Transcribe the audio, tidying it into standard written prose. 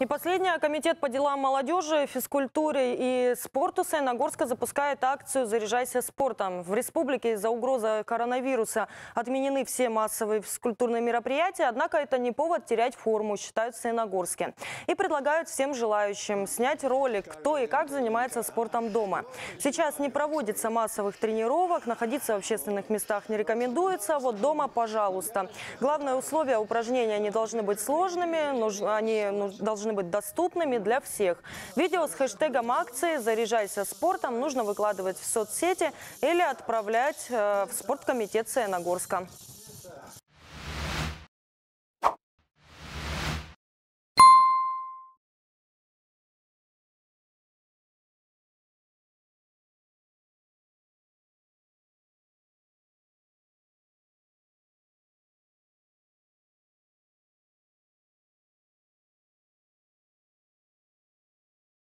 И последнее. Комитет по делам молодежи, физкультуре и спорту Саяногорска запускает акцию «Заряжайся спортом». В республике из-за угрозы коронавируса отменены все массовые физкультурные мероприятия, однако это не повод терять форму, считают в Саяногорске. И предлагают всем желающим снять ролик, кто и как занимается спортом дома. Сейчас не проводится массовых тренировок, находиться в общественных местах не рекомендуется, вот дома – пожалуйста. Главное условие – упражнения не должны быть сложными, они должны быть доступными для всех. Видео с хэштегом акции «Заряжайся спортом» нужно выкладывать в соцсети или отправлять в спорткомитет Саяногорска.